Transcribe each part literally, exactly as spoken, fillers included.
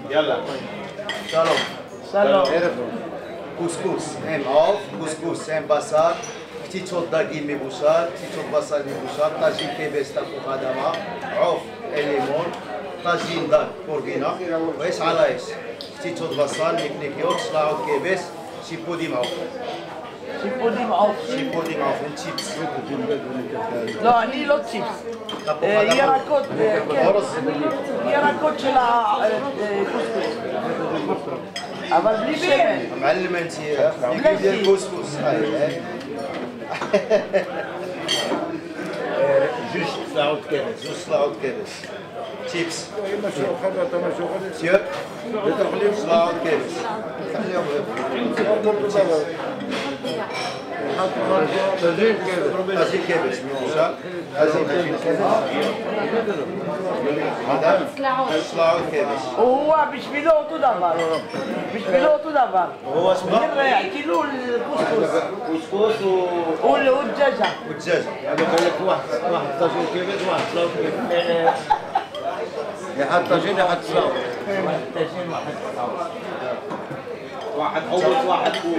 يلا שלום. שלום. ערב טוב. קוסקוס, הם עוף, קוסקוס, הם בשר, קציצות דגים מבושל, קציצות בשר מבושל, טאז'ין כבש תפוח אדמה, עוף לימון, טאז'ין דג קורגינה, ואש על האש. קציצות בשר, נקניקיות, צלעות כבש, שיפוד עם עוף. שיפוד עם עוף. שיפוד עם עוף, עם צ'יפס. לא, אני לא צ'יפס. תפוח אה, אדמה. ירקות, אה, כן. אורז. ירקות של הקוסקוס. אבל בלי שמן. معلم انت ياك ديال الكسكس هاي جوج ساعات كبش. زوج صلاعود كبش تشيبس مشروع خلطة مشروع خلطة. سير صلاعود كبش خليهم طاجين كبش. طاجين كبش موشا طاجين كبش هذا صلاعود كبش הוא בשבילו אותו דבר. בשבילו אותו דבר. هو اسمه נראה, כאילו קוסקוס. كسكس و הוא הוא דג'ג'ה. والدجاجه هذا قال لك واحد واحد طاجين كبش واحد سلاط كبش. يحط طاجين يحط سلاط. واحد حوض واحد فول.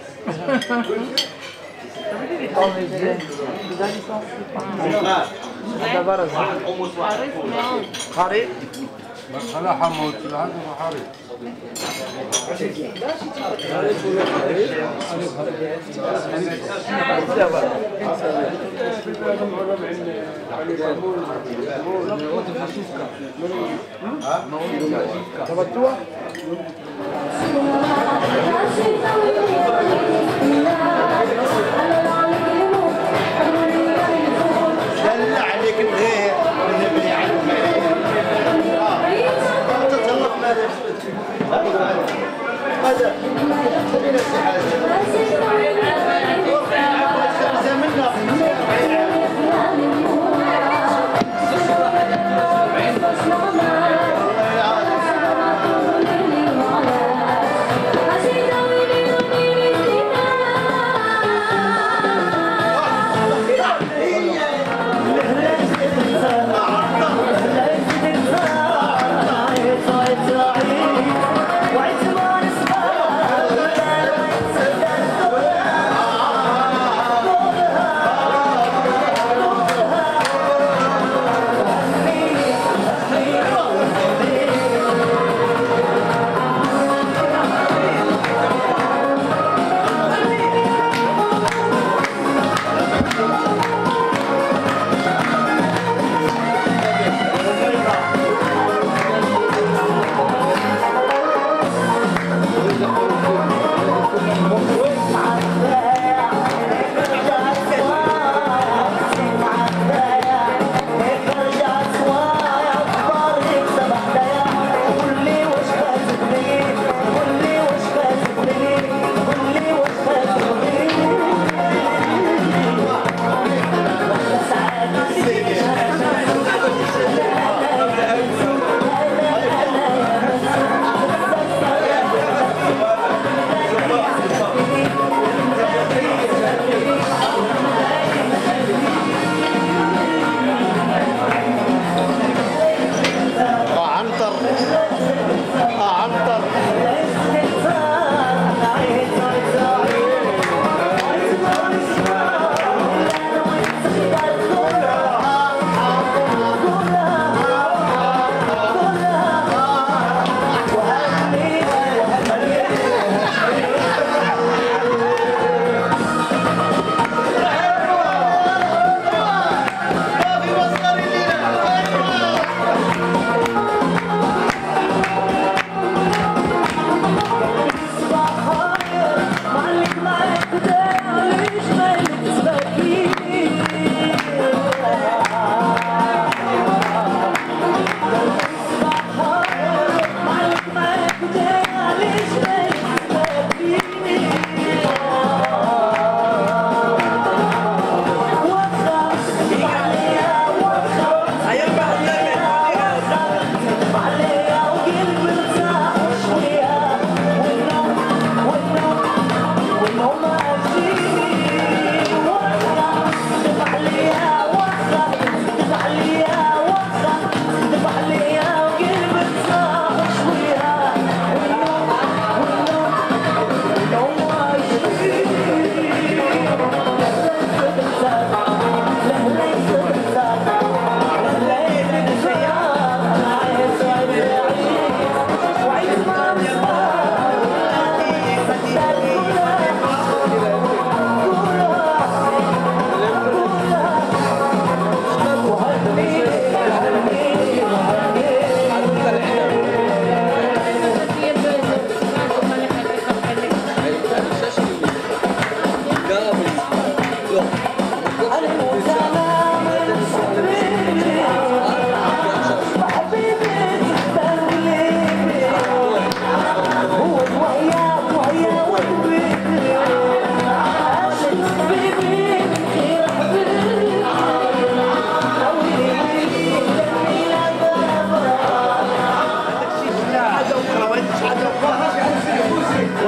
טוב, זה הדבר הזה. חריף? בהתחלה חמוד, לאחר כך חריף. אתה בטוח? دلع عليك الغير ونبني عنك اه تتطلق ماذا هذا خلينا في حاجه منا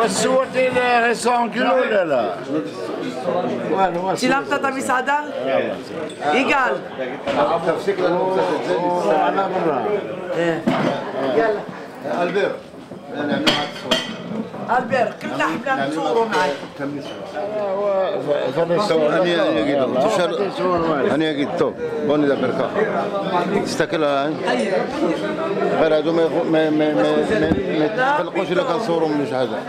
אותי לרסטורנט גלולה. צילמת את המסעדה? יגאל. תפסיק לנו קצת את זה. يلا אלבר. נעמלו עד סוף. البير كلنا حبنا نصوروا معك. אני אגיד, אני אגיד, טוב, בוא נדבר ככה. תסתכל עליי. غير هذو ما ما ما ما تخلقوش لك نصوروا من هذا.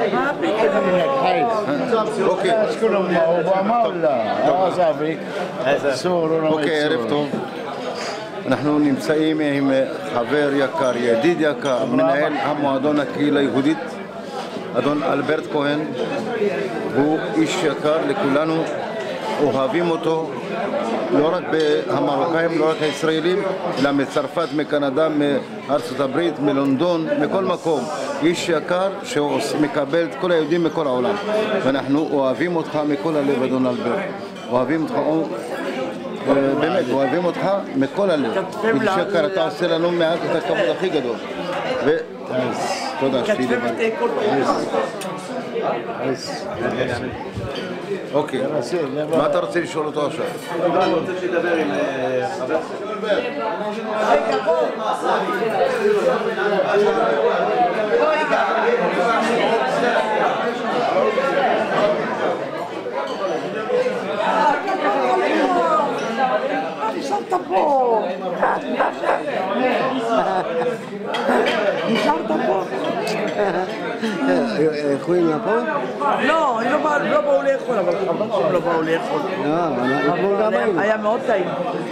اوكي. شكون هما اوباما ولا؟ اه صافي. صوروا. اوكي عرفتوا. אנחנו נמצאים עם חבר יקר, ידיד יקר, מנהל המועדון הקהילה היהודית, אדון אלברט כהן. הוא איש יקר לכולנו, אוהבים אותו, לא רק המרוקאים, לא רק הישראלים, אלא מצרפת, מקנדה, מארצות הברית, מלונדון, מכל מקום. איש יקר שמקבל את כל היהודים מכל העולם. ואנחנו אוהבים אותך מכל הלב, אדון אלברט. אוהבים אותך, באמת, אוהבים אותך מכל הלב. איש יקר, אתה עושה לנו מעט את הכבוד הכי גדול. תודה, שתהי לבד. אוקיי, מה אתה רוצה לשאול אותו עכשיו? אני רוצה שידבר עם חבר. נשארת פה. נשארת פה. יכולים לבוא? לא, הם לא באו לאכול, אבל חבל שהם לא באו לאכול. היה מאוד טעים.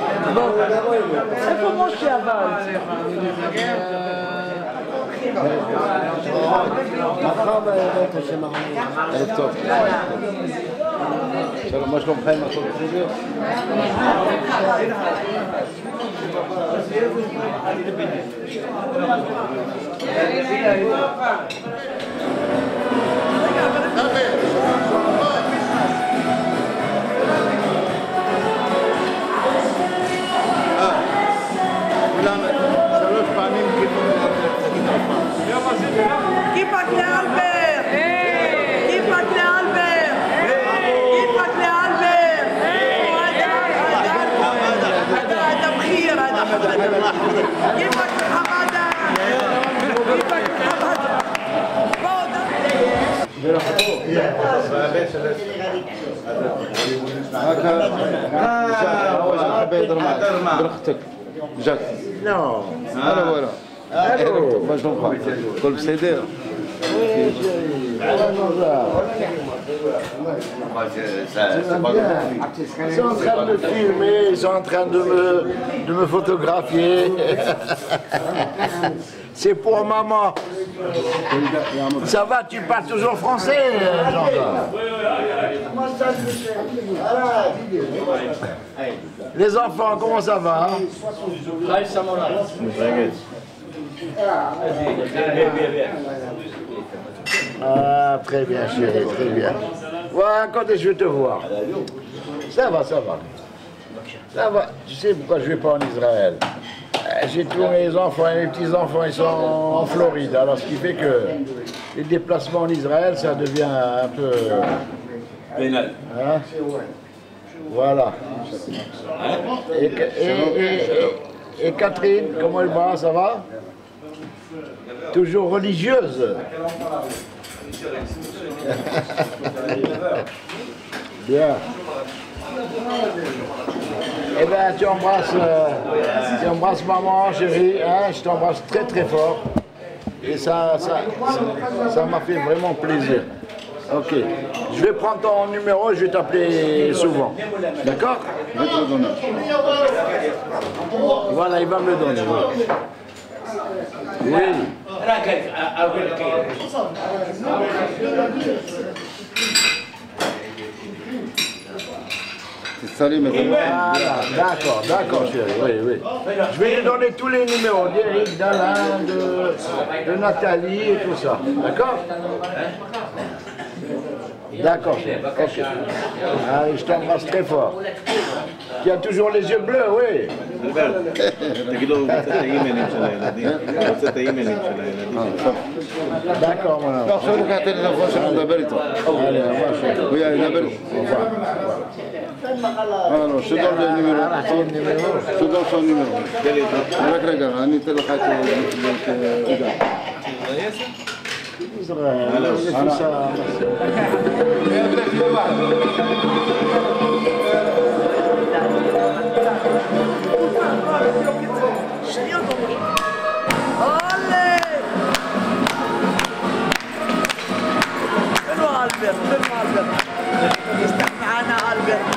איפה משה אבל? מחר בערב השם הרמי. ערב טוב. שלום, מה שלומכם? הכל בסדר? שלוש פעמים כיפאק לאלבר! כיפאק לאלבר! כיפאק לאלבר! هذا بخير هذا كيفك حماده كيفك حماده برختك جاك نو هلا ولا ما شلونك كل بسيدير Ils sont en train de me filmer, ils sont en train de me, de me photographier. C'est pour maman. Ça va, tu parles toujours français, Jean-Claude? Les enfants, comment ça va? Ah, très bien, chérie, très bien. Voilà, quand est-ce que je vais te voir? Ça va, ça va. Ça va. Tu sais pourquoi je ne vais pas en Israël? J'ai tous mes enfants et mes petits-enfants, ils sont en Floride. Alors, ce qui fait que les déplacements en Israël, ça devient un peu... Hein? Voilà. Et, et, et, et, et Catherine, comment elle va? Ça va? Toujours religieuse. Bien. Eh bien, tu embrasses, euh, tu embrasses maman, chérie, hein, je t'embrasse très très fort. Et ça, ça, ça, ça m'a fait vraiment plaisir. Ok. Je vais prendre ton numéro et je vais t'appeler souvent. D'accord? Je vais te le donner. Voilà, il va me le donner. Oui. Oui. Salut, Voilà, d'accord, d'accord, chérie, oui, oui. Je vais lui donner tous les numéros d'Éric, d'Alain, de, de Nathalie et tout ça, d'accord? D'accord, ok. Allez, je t'embrasse très fort. Tu as toujours les yeux bleus, oui. תגיד לו, הוא רוצה את האימיילים של הילדים. הוא רוצה את האימיילים של הילדים. D'accord, mon לא, עכשיו ניקח את הטלפון שלנו לדבר איתו. הוא ידבר. אה, לא, שדור זה נימרו. שדור זה נימרו. רק רגע, אני אתן לך את עידן. שניות אומרים. עולה! فينو ألبرت؟ فينو ألبرت؟ يستنى معانا ألبرت.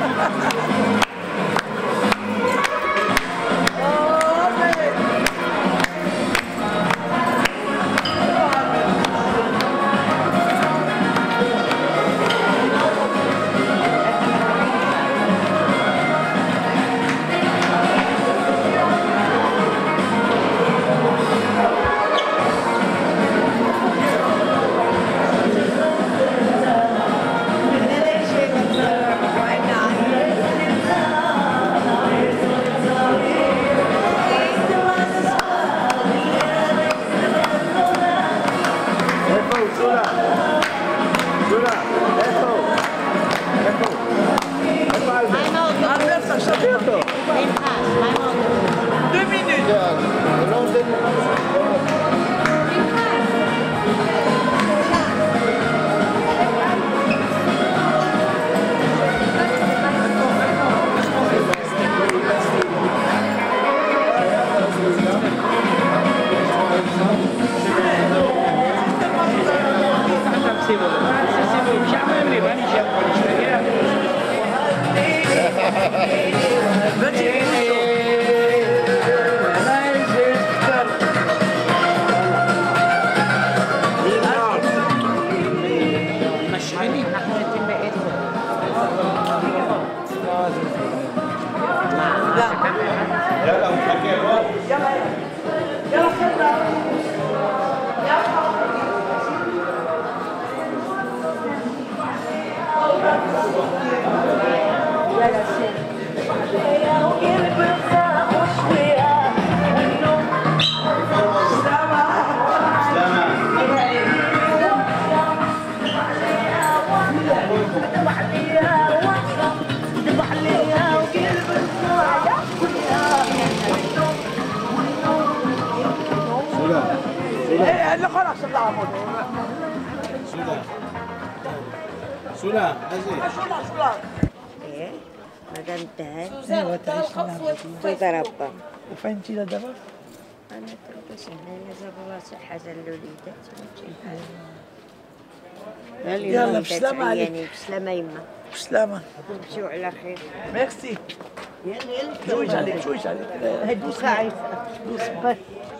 سولا هذه شولا شولا ايه مدام تهاني ايوه تعيش تضرب وفهمتي لا دابا انا تلبس هنا جاب الله صحة الوليدات يلا بسلامة عليك بسلامة يما بسلامة نمشيو على خير ميرسي يلا يلا شويش عليك شويش عليك هدوس خايفة